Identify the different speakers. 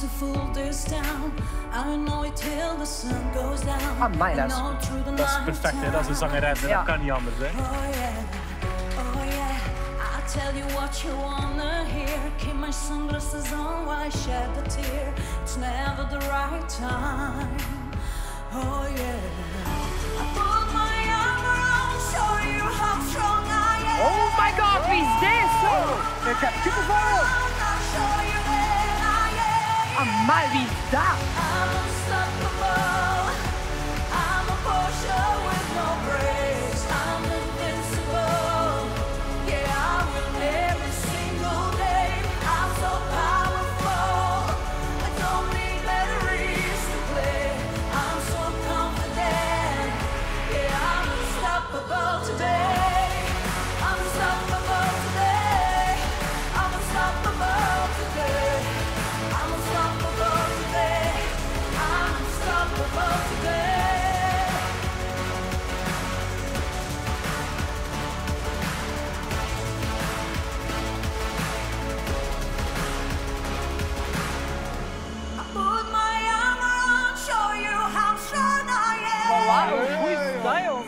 Speaker 1: Mijnes.
Speaker 2: Dat is perfect, hè? Dat is een zangeres, hè?
Speaker 1: Ja.
Speaker 2: Dat kan niet anders, hè?
Speaker 3: Tell you what you wanna hear. Keep my sunglasses on while I shed a tear. It's never the right time. Oh yeah. I put my arm around, show you how strong I am.
Speaker 1: Oh my god, wie is dit?
Speaker 4: Ik heb kippenvel.
Speaker 3: I'll show you when I am.
Speaker 1: Amai, wie is dat?
Speaker 3: I'm unstoppable. I'm a Porsche with no brakes. I'm invincible. Yeah, I win every single day. I'm so powerful. I don't need batteries to play. I'm so confident. Yeah, I'm unstoppable today. I'm unstoppable today. I'm unstoppable today. I'm unstoppable today. I'm unstoppable today. I put my arm around, show you how strong I am.
Speaker 1: Wauw, hoe is dat, joh?